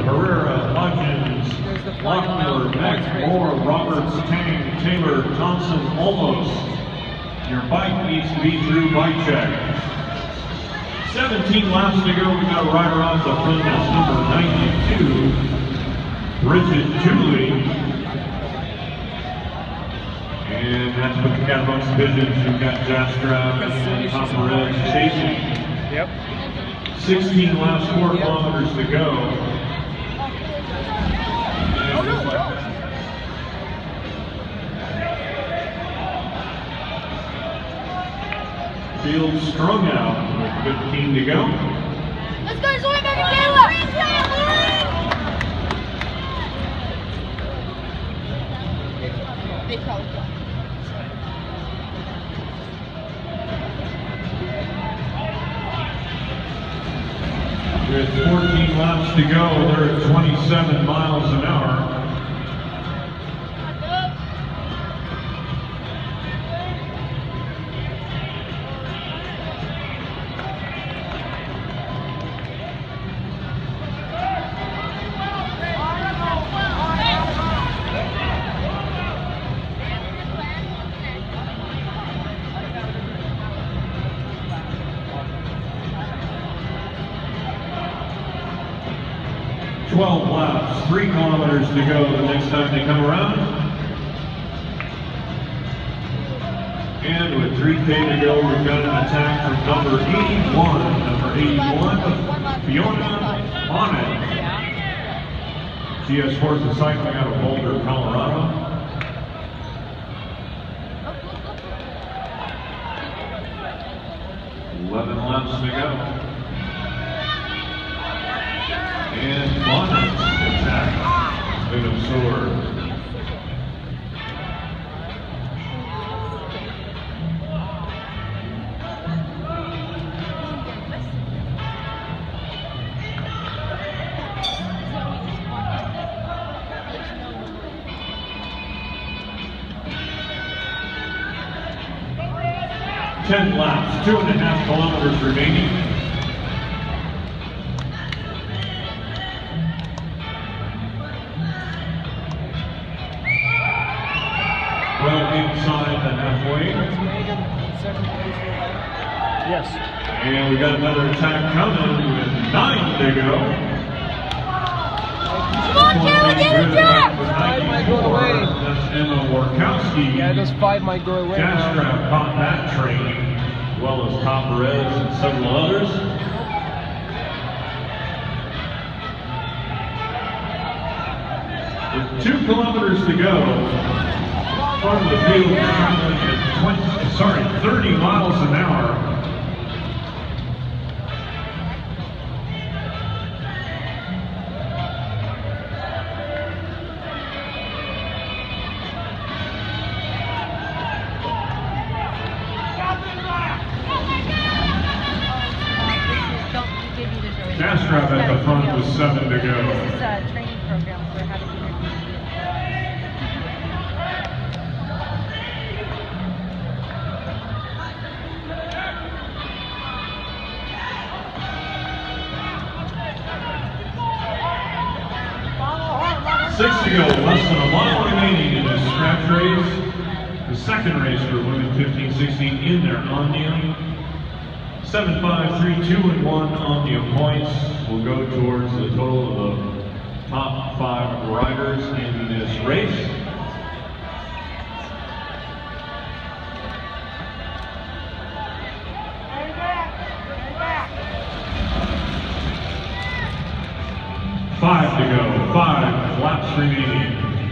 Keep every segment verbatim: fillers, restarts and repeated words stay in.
Herrera, Hodgins, Lockmiller, Mack, Moore, Roberts, Tang, Taylor, Thompson, Olmos. Your bike needs to be through bike check. seventeen laps to go. We got a rider off the front. That's number ninety-two, Bridget Dooley. And that's with the Catamounts divisions. We've got Jastrow and Tom Perez chasing. Yep. sixteen laps, four kilometers to go. Field strung out with fifteen to go. Let's go, Zoe, baby, Caleb! They probably don't. With fourteen laps to go, they're at twenty-seven miles an hour. twelve laps, three kilometers to go the next time they come around. And with three K to go, we've got an attack from number eighty-one. Number eighty-one, Fiona Bonnet. G S Sports and Cycling out of Boulder, Colorado. eleven laps to go. And Bonnet's attack, bit absorbed. Ten laps, two and a half kilometers remaining. Well inside the halfway. Yes. And we got another attack coming with nine to go. Come on, Caleb, get it done! Five might go away. That's Emma Warkowski. Yeah, those five might go away. Jastrow caught that train, as well as Tom Perez and several others. With two kilometers to go. Front of the field is traveling at twenty, sorry, thirty miles an hour. Jastrow at the front with seven to go. This is a training program for how to do it. Six to go, less than a mile remaining in this scratch race. The second race for women fifteen sixteen in their Omnium. seven five, three, two, and one Omnium points will go towards the total of the top five riders in this race. Five to go, five laps remaining.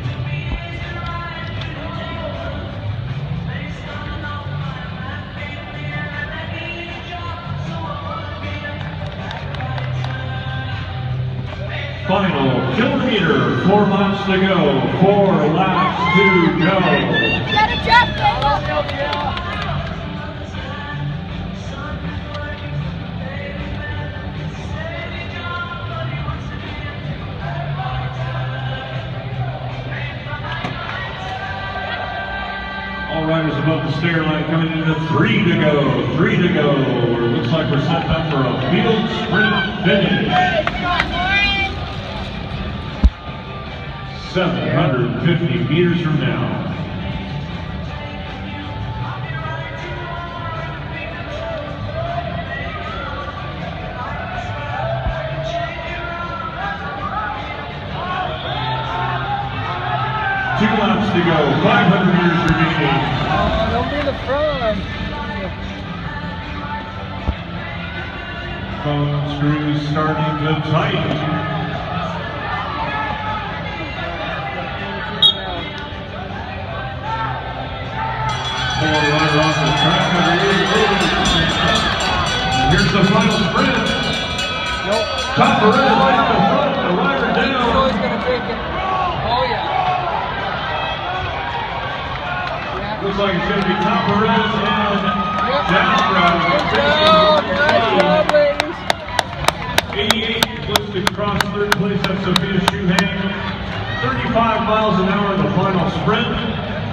Final kilometer, four laps to go, four laps to go. Get it, Jeff, Caleb! All riders above the stair line coming into three to go, three to go. It looks like we're set up for a field sprint finish. seven hundred fifty meters from now. Two laps to go, five hundred meters remaining. Oh, don't be in the front. Phone screws starting to tighten. Four runner off the track. Here's the final sprint. Nope. Top Perez at the front, the rider So down. he's gonna take it. Oh yeah. Looks like it's going to be Tom Perez and Jack Good job, nice job, ladies. eighty-eight flips to cross third place at Sophia Shuhang. thirty-five miles an hour in the final sprint.